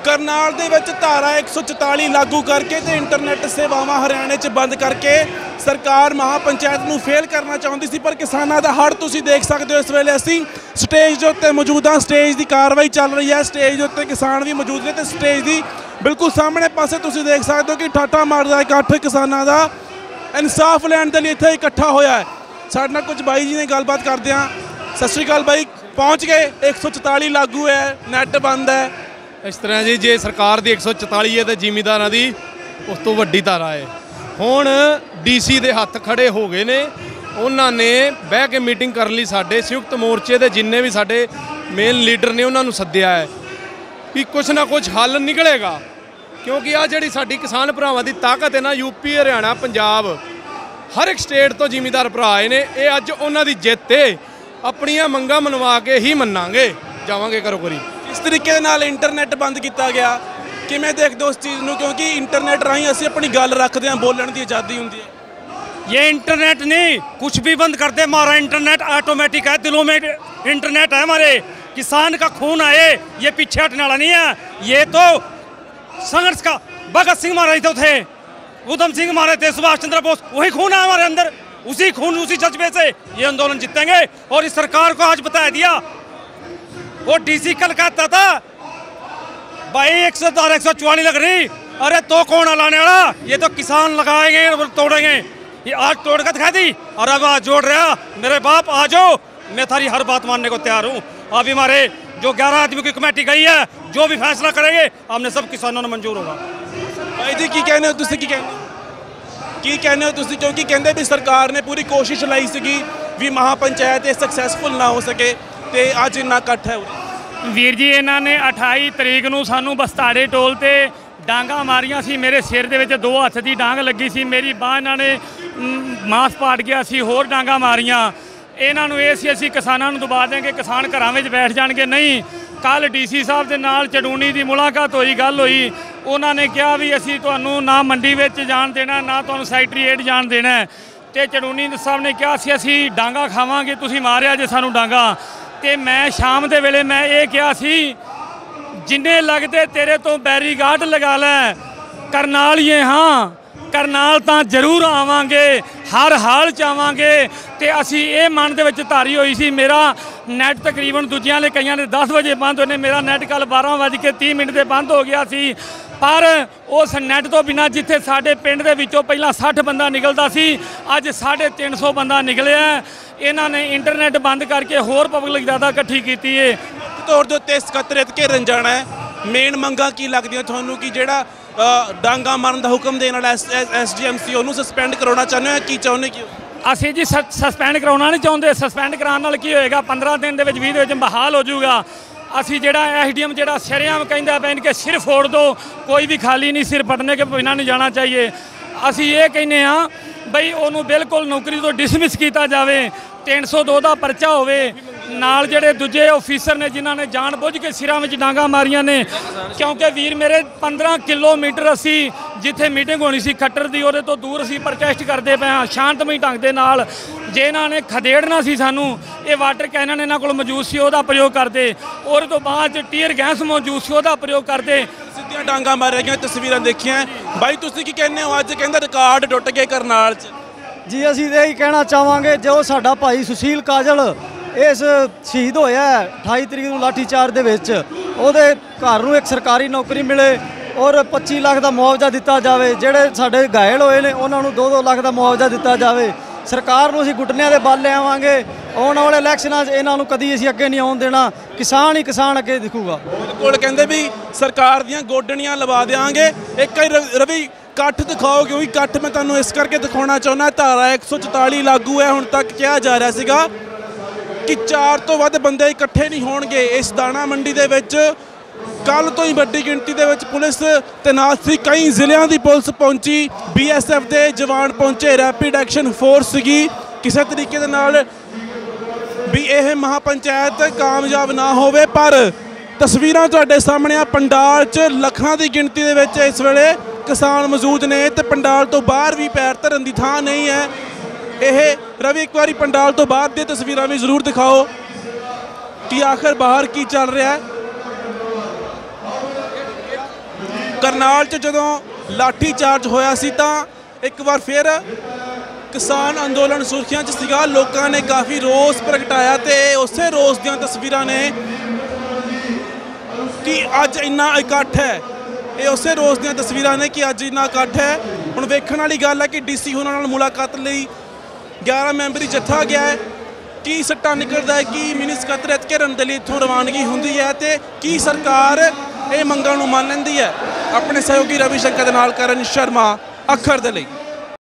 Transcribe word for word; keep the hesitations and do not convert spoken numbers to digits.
करनाल दे विच धारा एक सौ चौताली लागू करके ते इंटरनेट सेवावां हरियाणे च बंद करके सरकार महापंचायत नूं फेल करना चाहुंदी सी, पर किसानां दा हड़ तुसीं देख सकदे हो। इस वेले असीं स्टेज दे उत्ते मौजूद हां, स्टेज दी कार्रवाई चल रही है, स्टेज दे उत्ते किसान भी मौजूद ने ते स्टेज दी बिल्कुल सामने पासे तुसीं देख सकदे हो कि ठाठा मारदा इकट्ठ किसानां दा इंसाफ लैण दे लई इत्थे इकट्ठा होया है। साडे नाल कुछ बाई जी ने गलबात करदे हां। सत श्री अकाल बाई, पहुँच गए? एक सौ चौताली लागू है, नैट बंद है। इस तरह जी जे सरकार की एक सौ चौताली है तो जिमीदारां की उस तो वड्डी धारा है। हुण डी सी के हत्थ खड़े हो गए ने, उन्होंने बह के मीटिंग कर ली। साडे संयुक्त मोर्चे के जिन्ने भी साडे मेन लीडर ने उन्होंने सद्दिया है कि कुछ ना कुछ हल निकलेगा, क्योंकि आ जिहड़ी साडी किसान भरावां दी ताकत है ना, यूपी हरियाणा पंजाब हर एक स्टेट तो जिमीदार भरा आए ने। ये अज उन्हां दी जिੱਤ है, अपनियां मंगां मनवा के ही मन्नांगे, जावांगे करो करी। इस तरीके नाल इंटरनेट बंद किया गया, किवें देखदे हो उस चीज़ नूं? क्योंकि इंटरनेट राहीं असीं अपनी गल रखते हैं, बोलण दी आज़ादी हुंदी है। ये इंटरनेट नहीं, कुछ भी बंद कर दे, हमारा इंटरनेट ऑटोमेटिक है, दिलों में इंटरनेट है हमारे। किसान का खून आए, ये पीछे हटने वाला नहीं है। ये तो संघर्ष का भगत सिंह मारे थे, उधम सिंह मारे थे, सुभाष चंद्र बोस, वही खून है हमारे अंदर। उसी खून उसी जज्बे से ये आंदोलन जीतेंगे। और इस सरकार को आज बता दिया, वो डीसी कल कहता था भाई एक सौ एक सौ चौवालीस लग रही, अरे तो कौन लाने वाला, ये तो किसान लगाएंगे और तोड़ेंगे। ये आज तोड़ कर दिखा दी और अब आज जोड़ रहा। मेरे बाप आ जाओ, मैं थारी हर बात मानने को तैयार हूँ। अभी हमारे जो ग्यारह आदमी की कमेटी गई है, जो भी फैसला करेंगे हमने सब किसानों ने मंजूर होगा। भाई जी की कहने हो तुसीं, की कहने की कहने हो तुसीं? क्योंकि कहते भी सरकार ने पूरी कोशिश लाई सी भी महापंचायत सक्सैसफुल ना हो सके, ਤੇ ਅੱਜ ਇੰਨਾ ਇਕੱਠ ਹੈ। ਵੀਰ ਜੀ ਇਹਨਾਂ ਨੇ ਅਠਾਈ ਤਰੀਕ ਨੂੰ ਸਾਨੂੰ ਬਸਤਾੜੇ ਟੋਲ ਤੇ ਡਾਂਗਾ ਮਾਰੀਆਂ ਸੀ। ਮੇਰੇ ਸਿਰ ਦੇ ਵਿੱਚ ਦੋ ਹੱਥ ਦੀ ਡਾਂਗ ਲੱਗੀ ਸੀ, ਮੇਰੀ ਬਾਂਹ ਇਹਨਾਂ ਨੇ ਮਾਸ ਪਾਟ ਗਿਆ ਸੀ, ਹੋਰ ਡਾਂਗਾ ਮਾਰੀਆਂ। ਇਹਨਾਂ ਨੂੰ ਇਹ ਸੀ ਅਸੀਂ ਕਿਸਾਨਾਂ ਨੂੰ ਦਬਾ ਦੇਂਗੇ, ਕਿਸਾਨ ਘਰਾਂ ਵਿੱਚ ਬੈਠ ਜਾਣਗੇ। ਨਹੀਂ, ਕੱਲ ਡੀਸੀ ਸਾਹਿਬ ਦੇ ਨਾਲ ਚੜੂਣੀ ਦੀ ਮੁਲਾਕਾਤ ਹੋਈ, ਗੱਲ ਹੋਈ। ਉਹਨਾਂ ਨੇ ਕਿਹਾ ਵੀ ਅਸੀਂ ਤੁਹਾਨੂੰ ਨਾ ਮੰਡੀ ਵਿੱਚ ਜਾਣ ਦੇਣਾ, ਨਾ ਤੁਹਾਨੂੰ ਸੈਕਟਰੀਏਟ ਜਾਣ ਦੇਣਾ। ਤੇ ਚੜੂਣੀ ਸਾਹਿਬ ਨੇ ਕਿਹਾ ਸੀ ਅਸੀਂ ਡਾਂਗਾ ਖਾਵਾਂਗੇ, ਤੁਸੀਂ ਮਾਰਿਆ ਜੇ ਸਾਨੂੰ ਡਾਂਗਾ। ਤੇ ਮੈਂ ਸ਼ਾਮ ਦੇ ਵੇਲੇ ਮੈਂ ਇਹ ਕਿਹਾ ਸੀ ਜਿੰਨੇ ਲੱਗਦੇ ਤੇਰੇ ਤੋਂ ਬੈਰੀਗਾਰਡ ਲਗਾ ਲੈ, ਕਰਨਾਲੀਏ ਹਾਂ, ਕਰਨਾਲ ਤਾਂ ਜ਼ਰੂਰ ਆਵਾਂਗੇ, ਹਰ ਹਾਲ ਚ ਆਵਾਂਗੇ। ਤੇ ਅਸੀਂ ਇਹ ਮਨ ਦੇ ਵਿੱਚ ਧਾਰੀ ਹੋਈ ਸੀ। ਮੇਰਾ ਨੈਟ ਤਕਰੀਬਨ ਦੂਜਿਆਂ ਲਈ ਕਈਆਂ ਦੇ ਦਸ ਵਜੇ ਬੰਦ ਹੋਏ ਨੇ, ਮੇਰਾ ਨੈਟ ਕੱਲ ਬਾਰਾਂ ਵੱਜ ਕੇ ਤੀਹ ਮਿੰਟ ਦੇ ਬੰਦ ਹੋ ਗਿਆ ਸੀ। ਪਰ ਉਸ ਨੈਟ ਤੋਂ ਬਿਨਾਂ ਜਿੱਥੇ ਸਾਡੇ ਪਿੰਡ ਦੇ ਵਿੱਚੋਂ ਪਹਿਲਾਂ ਸੱਠ ਬੰਦਾ ਨਿਕਲਦਾ ਸੀ, ਅੱਜ ਸਾਢੇ ਤਿੰਨ ਸੌ ਬੰਦਾ ਨਿਕਲਿਆ। ਇਹਨਾਂ ਨੇ ਇੰਟਰਨੈਟ ਬੰਦ ਕਰਕੇ ਹੋਰ ਪਬਲਿਕ ਜ਼ਿਆਦਾ ਇਕੱਠੀ ਕੀਤੀ ਹੈ। ਤੌਰ ਦੇ ਉੱਤੇ ਸਕੱਤਰੇਤ ਘੇਰਨ ਜਾਣਾ ਹੈ। ਮੇਨ ਮੰਗਾਂ ਕੀ ਲੱਗਦੀਆਂ ਤੁਹਾਨੂੰ ਕਿ ਜਿਹੜਾ ਡਾਂਗਾ ਮਾਰਨ ਦਾ ਹੁਕਮ ਦੇਣ ਵਾਲਾ ਐਸ ਡੀ ਐਮ ਸੀ ਉਹਨੂੰ ਸਸਪੈਂਡ ਕਰਾਉਣਾ ਚਾਹੁੰਦੇ ਹੋ? ਕੀ ਚਾਹੁੰਦੇ ਕਿ ਅਸੀਂ ਜੀ ਸਸਪੈਂਡ ਕਰਾਉਣਾ ਨਹੀਂ ਚਾਹੁੰਦੇ। ਸਸਪੈਂਡ ਕਰਾਉਣ ਨਾਲ ਕੀ ਹੋਏਗਾ, ਪੰਦਰਾਂ ਦਿਨ ਦੇ ਵਿੱਚ ਵੀਹ ਦੇ ਵਿੱਚ ਬਹਾਲ ਹੋ ਜਾਊਗਾ। ਅਸੀਂ ਜਿਹੜਾ ਐਸ ਡੀ ਐਮ ਜਿਹੜਾ ਸ਼ਰੇਆਮ ਕਹਿੰਦਾ ਪੈਣ ਕਿ ਸਿਰ ਫੋੜ ਦਿਓ, ਕੋਈ ਵੀ ਖਾਲੀ ਨਹੀਂ, ਸਿਰ ਪਟਨੇ ਕੇ ਬਿਨਾਂ ਨਹੀਂ ਜਾਣਾ ਚਾਹੀਏ। ਅਸੀਂ ਇਹ ਕਹਿੰਦੇ ਹਾਂ ਬਈ ਉਹਨੂੰ ਬਿਲਕੁਲ ਨੌਕਰੀ ਤੋਂ ਡਿਸਮਿਸ ਕੀਤਾ ਜਾਵੇ, ਤਿੰਨ ਸੌ ਦੋ ਦਾ ਪਰਚਾ ਹੋਵੇ। ਨਾਲ ਜਿਹੜੇ ਦੂਜੇ ਆਫੀਸਰ ਨੇ ਜਿਨ੍ਹਾਂ ਨੇ ਜਾਣ ਬੁੱਝ ਕੇ ਸਿਰਾਂ ਵਿੱਚ ਡਾਂਗਾ ਮਾਰੀਆਂ ਨੇ, ਕਿਉਂਕਿ ਵੀਰ ਮੇਰੇ ਪੰਦਰਾਂ ਕਿਲੋਮੀਟਰ ਅਸੀਂ ਜਿੱਥੇ ਮੀਟਿੰਗ ਹੋਣੀ ਸੀ ਖੱਟਰ ਦੀ, ਉਹਦੇ ਤੋਂ ਦੂਰ ਅਸੀਂ ਪ੍ਰੋਟੈਸਟ ਕਰਦੇ ਪਏ ਹਾਂ ਸ਼ਾਂਤਮਈ ਢੰਗ ਦੇ ਨਾਲ। ਜੇ ਇਹਨਾਂ ਨੇ ਖਦੇੜਨਾ ਸੀ ਸਾਨੂੰ, ਇਹ ਵਾਟਰ ਕੈਨਨ ਇਹਨਾਂ ਕੋਲ ਮੌਜੂਦ ਸੀ, ਉਹਦਾ ਪ੍ਰਯੋਗ ਕਰਦੇ। ਉਹਦੇ ਤੋਂ ਬਾਅਦ ਟੀਅਰ ਗੈਸ ਮੌਜੂਦ ਸੀ, ਉਹਦਾ ਪ੍ਰਯੋਗ ਕਰਦੇ। ਸਿੱਧੀਆਂ ਡਾਂਗਾ ਮਾਰੀਆਂ ਗਈਆਂ, ਤਸਵੀਰਾਂ ਦੇਖੀਆਂ। ਬਾਈ ਤੁਸੀਂ ਕੀ ਕਹਿੰਦੇ ਹੋ? ਅੱਜ ਕਹਿੰਦਾ ਰਿਕਾਰਡ ਟੁੱਟ ਗਏ ਕਰਨਾਲ 'ਚ। ਜੀ ਅਸੀਂ ਤਾਂ ਇਹੀ ਕਹਿਣਾ ਚਾਹਾਂਗੇ, ਜੋ ਸਾਡਾ ਭਾਈ ਸੁਸ਼ੀਲ ਕਾਜਲ ਇਸ ਸ਼ਹੀਦ ਹੋਇਆ ਅਠਾਈ ਤਰੀਕ ਨੂੰ ਲਾਠੀਚਾਰਜ ਦੇ ਵਿੱਚ, ਉਹਦੇ ਘਰ ਨੂੰ ਇੱਕ ਸਰਕਾਰੀ ਨੌਕਰੀ ਮਿਲੇ ਔਰ ਪੱਚੀ ਲੱਖ ਦਾ ਮੁਆਵਜ਼ਾ ਦਿੱਤਾ ਜਾਵੇ। ਜਿਹੜੇ ਸਾਡੇ ਘਾਇਲ ਹੋਏ ਨੇ ਉਹਨਾਂ ਨੂੰ ਦੋ ਦੋ ਲੱਖ ਦਾ ਮੁਆਵਜ਼ਾ ਦਿੱਤਾ ਜਾਵੇ। ਸਰਕਾਰ ਨੂੰ ਅਸੀਂ ਘੁਟਨਿਆਂ ਦੇ ਬਲ ਲਿਆਵਾਂਗੇ। ਆਉਣ ਵਾਲੇ ਇਲੈਕਸ਼ਨਾਂ 'ਚ ਇਹਨਾਂ ਨੂੰ ਕਦੀ ਅਸੀਂ ਅੱਗੇ ਨਹੀਂ ਆਉਣ ਦੇਣਾ। ਕਿਸਾਨ ਹੀ ਕਿਸਾਨ ਅੱਗੇ ਦਿਖੂਗਾ। ਬਿਲਕੁਲ ਕਹਿੰਦੇ ਵੀ ਸਰਕਾਰ ਦੀਆਂ ਗੋਡਣੀਆਂ ਲਵਾ ਦਿਆਂਗੇ। ਇੱਕ ਹੀ ਰਵੀ ਇਕੱਠ ਦਿਖਾਓ, ਕਿਉਂਕਿ ਇਕੱਠ ਮੈਂ ਤੁਹਾਨੂੰ ਇਸ ਕਰਕੇ ਦਿਖਾਉਣਾ ਚਾਹੁੰਦਾ। ਧਾਰਾ ਇੱਕ ਸੌ ਚੁਤਾਲੀ ਲਾਗੂ ਹੈ। ਹੁਣ ਤੱਕ ਕਿਹਾ ਜਾ ਰਿਹਾ ਸੀਗਾ ਕਿ ਚਾਰ ਤੋਂ ਵੱਧ ਬੰਦੇ ਇਕੱਠੇ ਨਹੀਂ ਹੋਣਗੇ ਇਸ ਦਾਣਾ ਮੰਡੀ ਦੇ ਵਿੱਚ। ਕੱਲ੍ਹ ਤੋਂ ਹੀ ਵੱਡੀ ਗਿਣਤੀ ਦੇ ਵਿੱਚ ਪੁਲਿਸ ਤੈਨਾਤ ਸੀ, ਕਈ ਜ਼ਿਲ੍ਹਿਆਂ ਦੀ ਪੁਲਿਸ ਪਹੁੰਚੀ, ਬੀ ਐਸ ਐਫ ਦੇ ਜਵਾਨ ਪਹੁੰਚੇ, ਰੈਪਿਡ ਐਕਸ਼ਨ ਫੋਰਸ ਸੀਗੀ। ਕਿਸੇ ਤਰੀਕੇ ਦੇ ਨਾਲ ਵੀ ਇਹ ਮਹਾਪੰਚਾਇਤ ਕਾਮਯਾਬ ਨਾ ਹੋਵੇ। ਪਰ ਤਸਵੀਰਾਂ ਤੁਹਾਡੇ ਸਾਹਮਣੇ ਆ, ਪੰਡਾਲ 'ਚ ਲੱਖਾਂ ਦੀ ਗਿਣਤੀ ਦੇ ਵਿੱਚ ਇਸ ਵੇਲੇ ਕਿਸਾਨ ਮੌਜੂਦ ਨੇ ਤੇ ਪੰਡਾਲ ਤੋਂ ਬਾਹਰ ਵੀ ਪੈਰ ਧਰਨ ਦੀ ਥਾਂ ਨਹੀਂ ਹੈ। ਇਹ ਰਵੀ ਇੱਕ ਵਾਰੀ ਪੰਡਾਲ ਤੋਂ ਬਾਅਦ ਦੀਆਂ ਤਸਵੀਰਾਂ ਵੀ ਜ਼ਰੂਰ ਦਿਖਾਓ ਕਿ ਆਖਰ ਬਾਹਰ ਕੀ ਚੱਲ ਰਿਹਾ ਹੈ। ਕਰਨਾਲ 'ਚ ਜਦੋਂ ਲਾਠੀ ਚਾਰਜ ਹੋਇਆ ਸੀ ਤਾਂ ਇੱਕ ਵਾਰ ਫਿਰ ਕਿਸਾਨ ਅੰਦੋਲਨ ਸੁਰਖੀਆਂ 'ਚ ਸੀਗਾ। ਲੋਕਾਂ ਨੇ ਕਾਫੀ ਰੋਸ ਪ੍ਰਗਟਾਇਆ ਤੇ ਉਸੇ ਰੋਸ ਦੀਆਂ ਤਸਵੀਰਾਂ ਨੇ ਕਿ ਅੱਜ ਇੰਨਾ ਇਕੱਠ ਹੈ। ਇਹ ਉਸੇ ਰੋਸ ਦੀਆਂ ਤਸਵੀਰਾਂ ਨੇ ਕਿ ਅੱਜ ਇੰਨਾ ਇਕੱਠ ਹੈ। ਹੁਣ ਵੇਖਣ ਵਾਲੀ ਗੱਲ ਹੈ ਕਿ ਡੀਸੀ ਹੋਰਾਂ ਨਾਲ ਮੁਲਾਕਾਤ ਲਈ ਗਿਆਰਾਂ ਮੈਂਬਰੀ ਜੱਥਾ ਗਿਆ ਹੈ। ਕੀ ਸੱਟਾ ਨਿਕਲਦਾ ਹੈ, ਕੀ ਮਿਨੀ ਸਕੱਤਰੇਤ ਘੇਰਨ ਦੇ ਲਈ ਇੱਥੋਂ ਰਵਾਨਗੀ ਹੁੰਦੀ ਹੈ ਤੇ ਕੀ ਸਰਕਾਰ ਇਹ ਮੰਗਾਂ ਨੂੰ ਮੰਨ ਲੈਂਦੀ ਹੈ। ਆਪਣੇ ਸਹਿਯੋਗੀ ਰਵੀ ਸ਼ੰਕਰ ਦੇ ਨਾਲ ਕਰਨ ਸ਼ਰਮਾ ਅੱਖਰ ਦੇ ਲਈ।